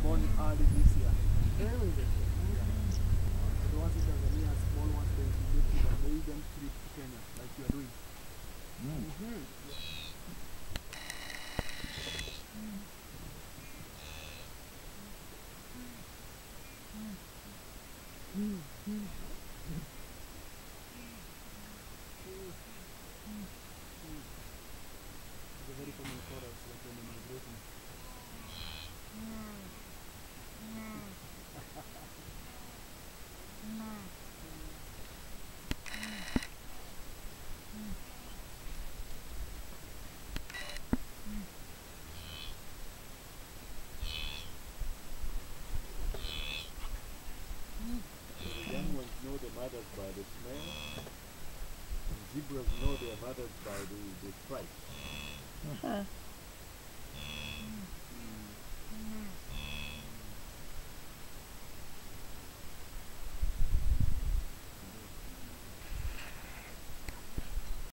born early this year. Early this year. Yeah. The ones in Tanzania, small ones, they make it a maiden trip to Kenya, like you are doing. It's a very common chorus, like when you're migrating. The young ones know the mothers by the smell, and zebras know their mothers by the stripe.